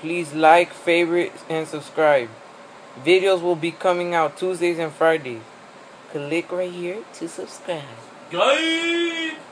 Please like, favorite, and subscribe. Videos will be coming out Tuesdays and Fridays. Click right here to subscribe. Guys!